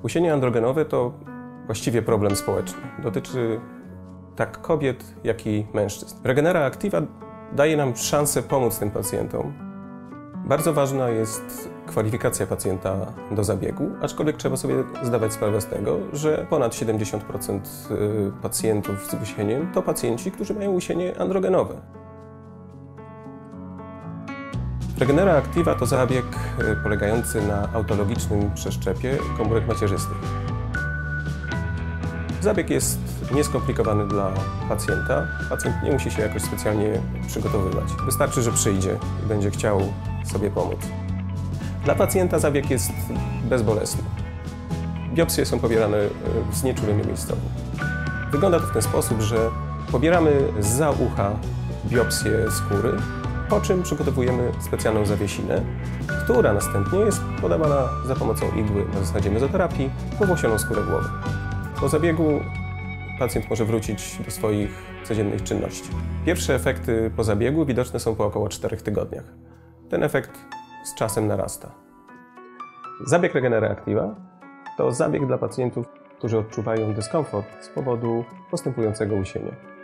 Usienie androgenowe to właściwie problem społeczny. Dotyczy tak kobiet, jak i mężczyzn. Regenera Activa daje nam szansę pomóc tym pacjentom. Bardzo ważna jest kwalifikacja pacjenta do zabiegu, aczkolwiek trzeba sobie zdawać sprawę z tego, że ponad 70% pacjentów z usieniem to pacjenci, którzy mają usienie androgenowe. Regenera Activa to zabieg polegający na autologicznym przeszczepie komórek macierzystych. Zabieg jest nieskomplikowany dla pacjenta. Pacjent nie musi się jakoś specjalnie przygotowywać. Wystarczy, że przyjdzie i będzie chciał sobie pomóc. Dla pacjenta zabieg jest bezbolesny. Biopsje są pobierane w znieczuleniu miejscowym. Wygląda to w ten sposób, że pobieramy zza ucha biopsję skóry, po czym przygotowujemy specjalną zawiesinę, która następnie jest podawana za pomocą igły na zasadzie mezoterapii w powłosioną skórę głowy. Po zabiegu pacjent może wrócić do swoich codziennych czynności. Pierwsze efekty po zabiegu widoczne są po około 4 tygodniach. Ten efekt z czasem narasta. Zabieg Regenera Activa to zabieg dla pacjentów, którzy odczuwają dyskomfort z powodu postępującego usienia.